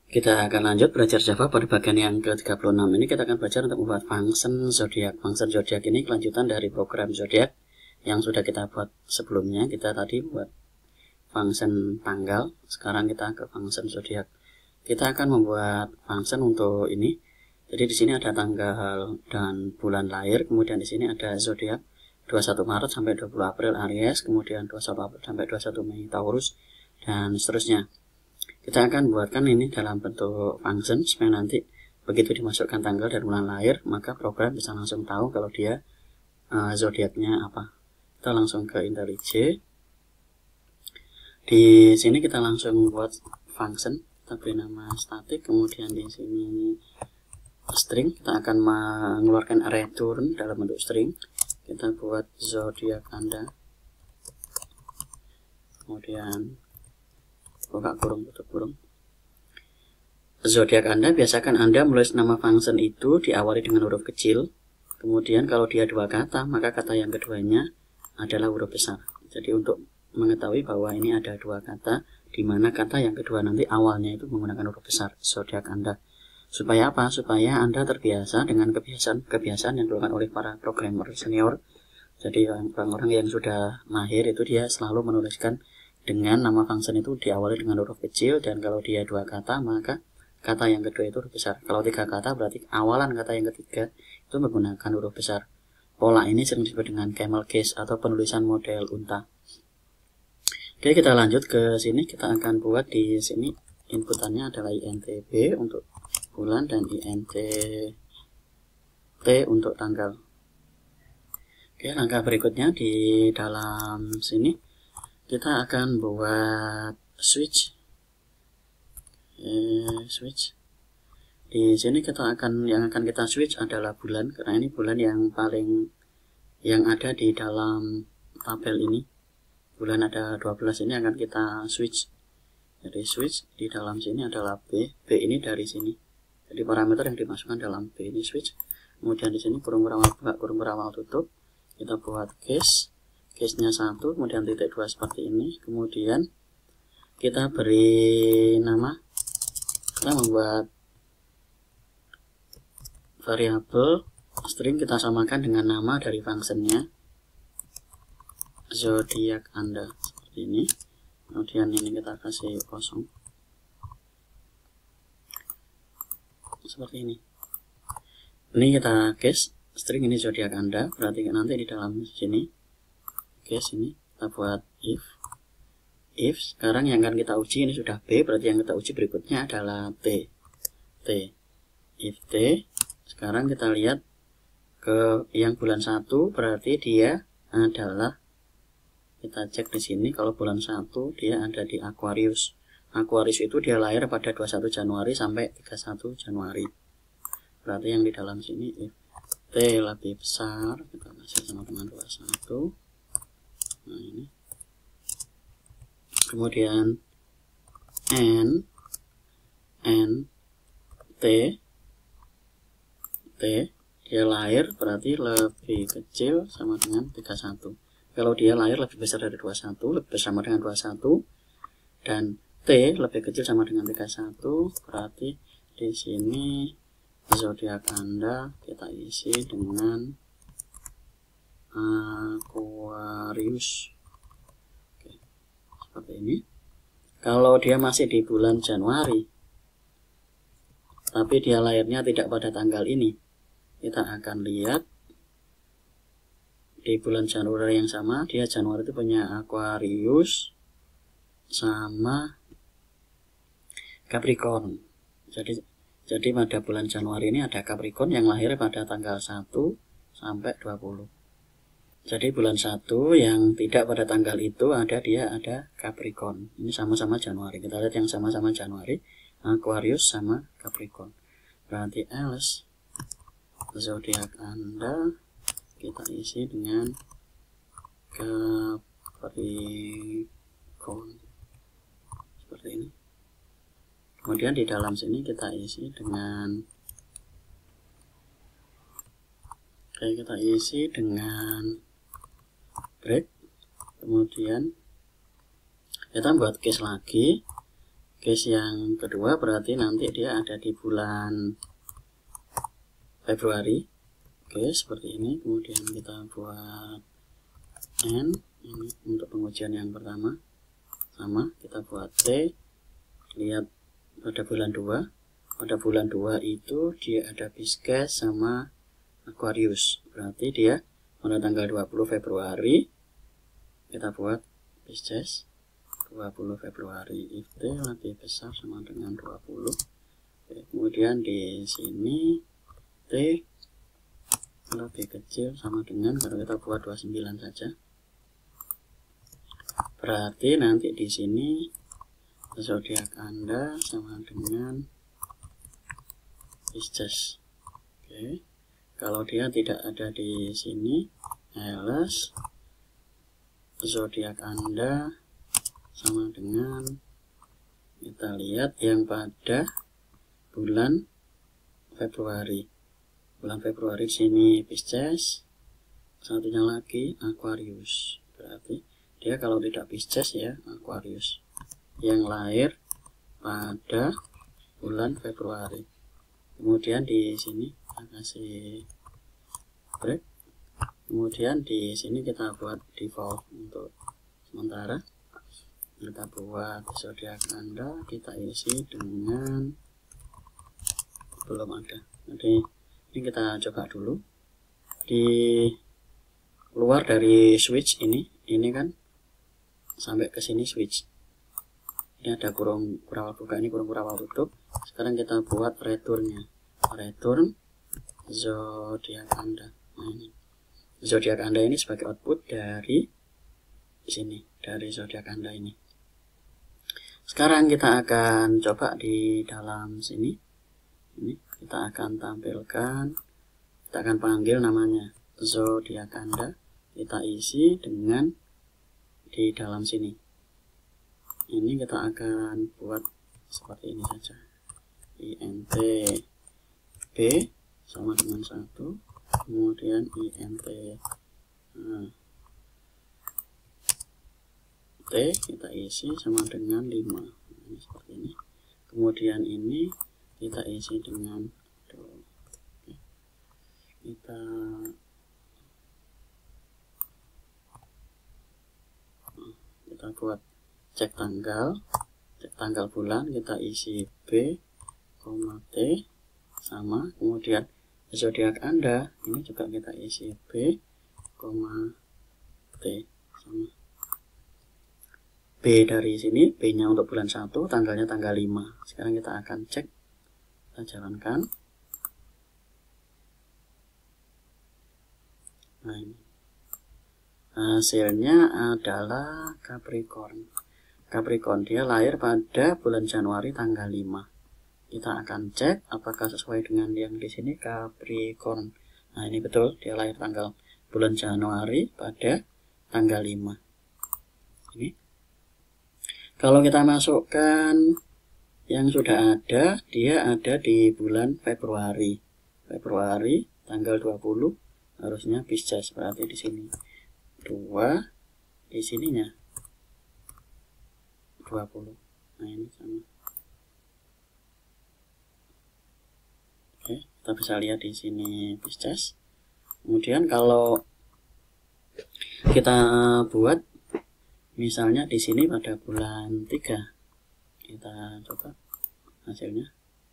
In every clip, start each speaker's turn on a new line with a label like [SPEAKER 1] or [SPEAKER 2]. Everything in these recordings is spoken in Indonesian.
[SPEAKER 1] Kita akan lanjut belajar Java pada bagian yang ke-36. Ini kita akan belajar untuk membuat function zodiak. Function zodiak ini kelanjutan dari program zodiak yang sudah kita buat sebelumnya. Kita tadi buat function tanggal, sekarang kita ke function zodiak. Kita akan membuat function untuk ini. Jadi di sini ada tanggal dan bulan lahir, kemudian di sini ada zodiak 21 Maret sampai 20 April Aries, kemudian 21 April sampai 21 Mei Taurus, dan seterusnya. Kita akan buatkan ini dalam bentuk function supaya nanti begitu dimasukkan tanggal dan bulan lahir, maka program bisa langsung tahu kalau dia zodiaknya apa. Kita langsung ke IntelliJ. Di sini kita langsung buat function, kita beri nama static, kemudian di sini string, kita akan mengeluarkan return dalam bentuk string. Kita buat zodiak Anda, kemudian buka kurung, tutup kurung. Zodiak Anda, biasakan Anda menulis nama function itu diawali dengan huruf kecil. Kemudian kalau dia dua kata, maka kata yang keduanya adalah huruf besar. Jadi untuk mengetahui bahwa ini ada dua kata, di mana kata yang kedua nanti awalnya itu menggunakan huruf besar, zodiak Anda. Supaya apa? Supaya Anda terbiasa dengan kebiasaan yang dilakukan oleh para programmer senior. Jadi orang-orang yang sudah mahir itu dia selalu menuliskan dengan nama function itu diawali dengan huruf kecil, dan kalau dia dua kata maka kata yang kedua itu huruf besar. Kalau tiga kata berarti awalan kata yang ketiga itu menggunakan huruf besar. Pola ini sering disebut dengan camel case atau penulisan model unta. Oke, kita lanjut ke sini. Kita akan buat di sini inputannya adalah intb untuk bulan dan int t untuk tanggal. Oke, langkah berikutnya di dalam sini kita akan buat switch. Switch. Di sini yang akan kita switch adalah bulan, karena ini bulan yang ada di dalam tabel ini. Bulan ada 12, ini akan kita switch. Jadi switch di dalam sini adalah B ini dari sini. Jadi parameter yang dimasukkan dalam B ini switch. Kemudian di sini kurung berawal buka, kurung berawal tutup. Kita buat case-nya 1, kemudian titik 2 seperti ini. Kemudian kita beri nama, kita membuat variabel string, kita samakan dengan nama dari functionnya zodiak Anda seperti ini. Kemudian ini kita kasih kosong seperti ini. Ini kita case string, ini zodiak Anda, berarti nanti di dalam sini case ini kita buat if sekarang yang akan kita uji ini sudah B, berarti yang kita uji berikutnya adalah T. If T, sekarang kita lihat ke yang bulan 1, berarti dia adalah, kita cek di sini, kalau bulan 1 dia ada di Aquarius. Aquarius itu dia lahir pada 21 Januari sampai 31 Januari. Berarti yang di dalam sini if T lebih besar, kita kasih sama dengan 21. Nah ini. Kemudian N T dia lahir berarti lebih kecil sama dengan 31. Kalau dia lahir lebih besar dari 21, lebih besar sama dengan 21, dan T lebih kecil sama dengan 31, berarti di sini zodiak Anda kita isi dengan Aquarius. Oke, seperti ini. Kalau dia masih di bulan Januari tapi dia lahirnya tidak pada tanggal ini, kita akan lihat di bulan Januari yang sama, dia Januari itu punya Aquarius sama Capricorn. Jadi pada bulan Januari ini ada Capricorn yang lahir pada tanggal 1 sampai 20. Jadi bulan 1 yang tidak pada tanggal itu dia ada Capricorn. Ini sama-sama Januari. Kita lihat yang sama-sama Januari, Aquarius sama Capricorn. Berarti else zodiak Anda kita isi dengan Capricorn seperti ini. Kemudian di dalam sini kita isi dengan break. Kemudian kita buat case lagi, case yang kedua berarti nanti dia ada di bulan Februari. Oke, seperti ini. Kemudian kita buat N ini untuk pengujian yang pertama. Sama, kita buat T. Lihat pada bulan 2. Pada bulan 2 itu dia ada Pisces sama Aquarius. Berarti dia pada tanggal 20 Februari kita buat Pisces 20 Februari itu lebih besar sama dengan 20. Oke, kemudian di sini T lebih kecil sama dengan, kalau kita buat 29 saja. Berarti nanti di sini zodiak Anda sama dengan Pisces. Oke. Kalau dia tidak ada di sini, else zodiak Anda sama dengan, kita lihat yang pada bulan Februari. Bulan Februari sini Pisces, satunya lagi Aquarius. Berarti dia kalau tidak Pisces ya Aquarius, yang lahir pada bulan Februari. Kemudian di sini kita kasih break. Kemudian di sini kita buat default untuk sementara. Kita buat zodiak Anda, kita isi dengan belum ada. Jadi ini kita coba dulu di luar dari switch ini kan sampai ke sini switch. Ini ada kurung kurawal buka, ini kurung kurawal tutup. Sekarang kita buat returnnya, return zodiak Anda. Nah, ini zodiak Anda ini sebagai output dari sini, dari zodiak Anda ini. Sekarang kita akan coba di dalam sini. Ini kita akan tampilkan, kita akan panggil namanya zodiak Anda, kita isi dengan di dalam sini. Ini kita akan buat seperti ini saja. INT B sama dengan 1, kemudian INT T kita isi sama dengan 5. Ini seperti ini. Kemudian ini kita isi dengan kita buat cek tanggal bulan, kita isi B, T sama, kemudian zodiak Anda ini juga kita isi B, T sama. B dari sini, B nya untuk bulan 1, tanggalnya tanggal 5. Sekarang kita akan cek, kita jalankan. Nah, ini hasilnya adalah Capricorn. Capricorn dia lahir pada bulan Januari tanggal 5. Kita akan cek apakah sesuai dengan yang di sini Capricorn. Nah, ini betul, dia lahir tanggal bulan Januari pada tanggal 5. Ini. Kalau kita masukkan yang sudah ada, dia ada di bulan Februari. Februari tanggal 20 harusnya Pisces, berarti di sini 2, di sininya 20. Nah, ini sama. Oke, kita bisa lihat di sini Pisces. Kemudian kalau kita buat misalnya di sini pada bulan 3, kita coba hasilnya.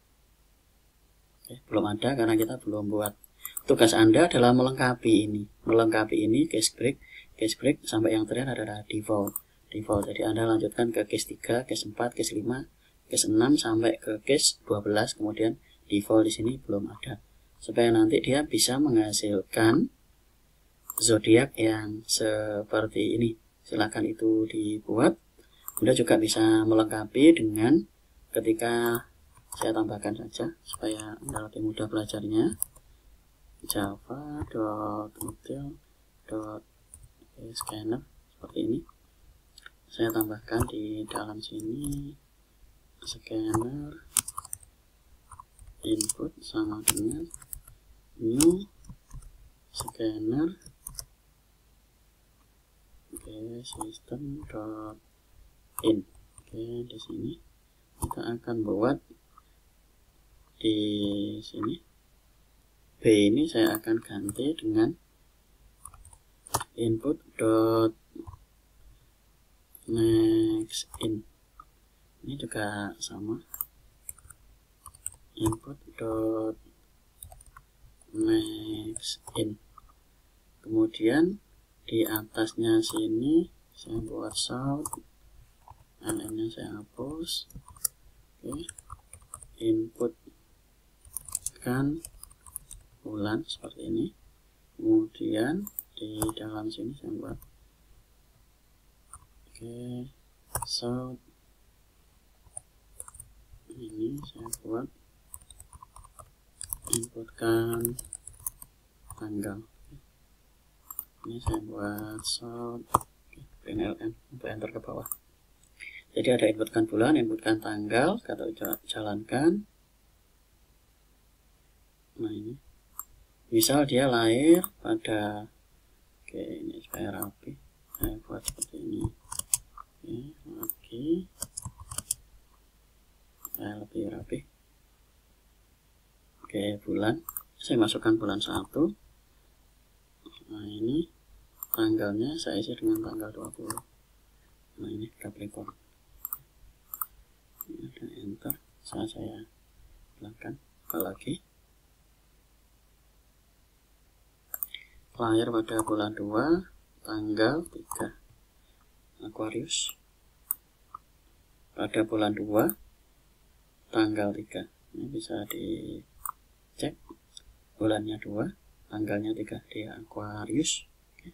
[SPEAKER 1] Oke, belum ada karena kita belum buat. Tugas Anda adalah melengkapi ini case break sampai yang terakhir adalah default. Jadi Anda lanjutkan ke case 3, case 4, case 5, case 6 sampai ke case 12, kemudian default di sini belum ada. Supaya nanti dia bisa menghasilkan zodiak yang seperti ini. Silakan itu dibuat. Anda juga bisa melengkapi dengan ketika saya tambahkan saja supaya Anda lebih mudah belajarnya. Java.model.scanner seperti ini. Saya tambahkan di dalam sini scanner input sama dengan new scanner system.in. Oke, di sini kita akan buat di sini. B ini saya akan ganti dengan input dot next in. Ini juga sama, input dot next in. Kemudian di atasnya sini saya buat shout, ln nya saya hapus. Oke, input kan bulan seperti ini. Kemudian di dalam sini saya buat shout, ini saya buat inputkan tanggal. Ini saya buat shout ln untuk enter ke bawah. Jadi ada inputkan bulan, inputkan tanggal, kata jalankan. Nah ini misal dia lahir pada, oke ini supaya rapi saya buat seperti ini. Oke, lagi supaya lebih rapi. Oke, bulan saya masukkan bulan 1. Nah ini tanggalnya saya isi dengan tanggal 20. Nah ini Capricorn. Ini ada enter, saya hilangkan. Lagi lahir pada bulan 2 tanggal 3 Aquarius, pada bulan 2 tanggal 3. Ini bisa dicek, bulannya 2 tanggalnya 3 di Aquarius.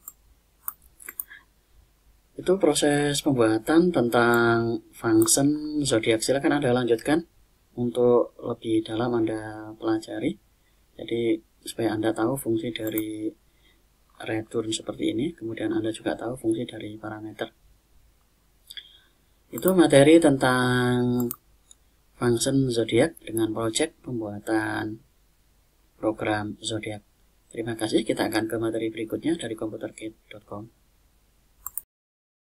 [SPEAKER 1] Itu proses pembuatan tentang function zodiak. Silakan Anda lanjutkan untuk lebih dalam Anda pelajari. Jadi supaya Anda tahu fungsi dari return seperti ini, kemudian Anda juga tahu fungsi dari parameter. Itu materi tentang function zodiak dengan project pembuatan program zodiak. Terima kasih, kita akan ke materi berikutnya dari computerkit.com.